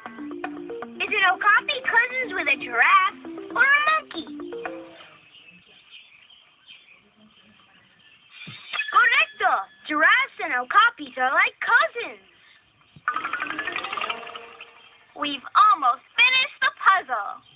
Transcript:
Is an Okapi cousins with a giraffe or a monkey? Correcto! Giraffes and Okapis are like cousins. We've almost finished the puzzle.